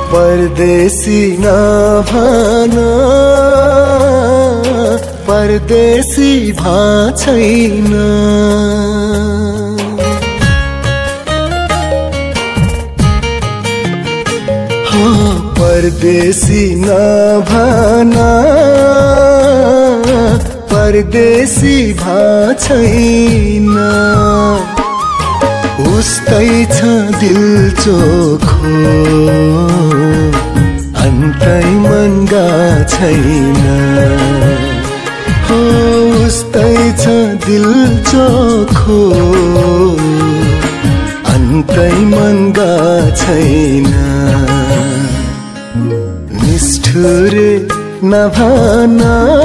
परदेशी नभन परदेशी भा छैन परदेशी नभन परदेशी भा छैन उस्तै छ दिल चोखो अन्तै मनगा छैन हो उस्तै छ दिल चोखो अन्तै मनगा छैन निष्ठुरे नभन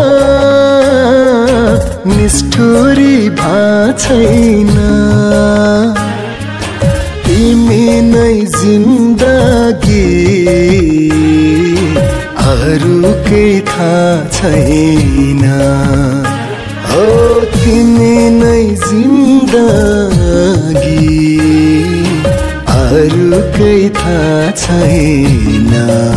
निष्ठुरी भा छैन तिमी नै जिन्दगी अरू केही थाहा छैन हो तिमी नै जिन्दगी अरू केही थाहा छैन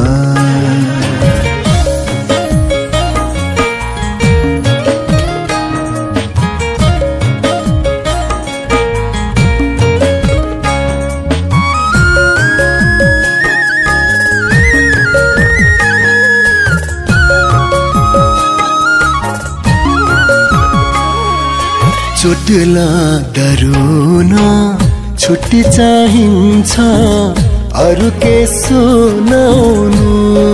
चोट लाग्दा रुन छुट्टी चाहिन्छ अरू के सुनाउनु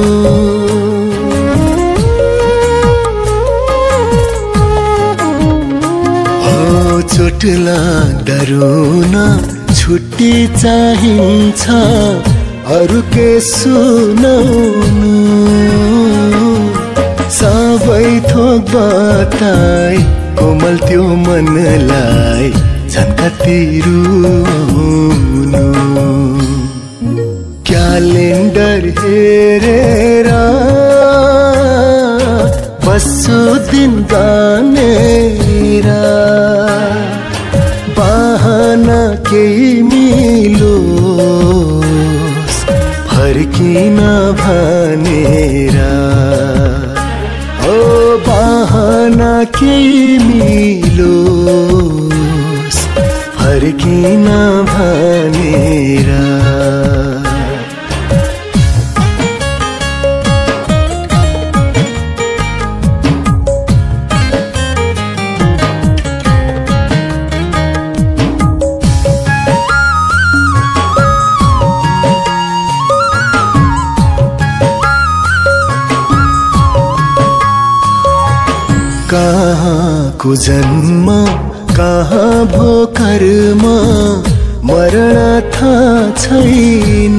हो चोट लाग्दा रुन छुट्टी चाहिन्छ अरू के सुनाउनु सबै थोक बताई कोमल त्यो मनलाई झन्कती रुनु क्यालेन्डर हेरेर बस्छु दिन गानेर बहाना केही मिलोस् फर्किन भनेर बहाना केही मिलोस् फर्किन भनेर कहाँको जन्म कहाँ भो कर्म मरण थाहा छैन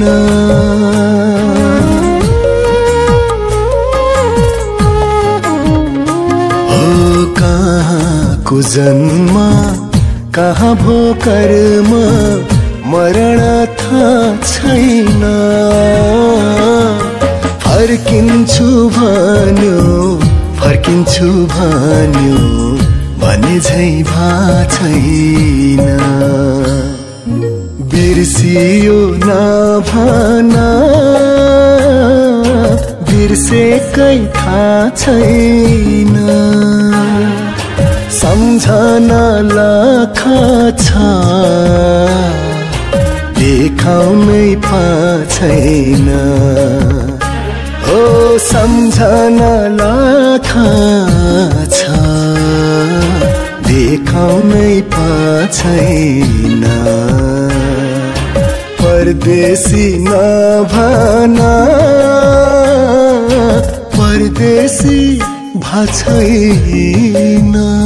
हो कहाँको जन्म कहाँ भो कर्म मरण थाहा छैन फर्किन्छु भन्यो फर्किन्छु भन्यो भने झै भा छैन बिर्सियो नभन बिर्सेकै थाहा छैन सम्झना लाख छ देखाउनै पा छैन ओ सम्झना लाख छ देखाउनै पा छैन परदेशी नभन परदेशी भा छैन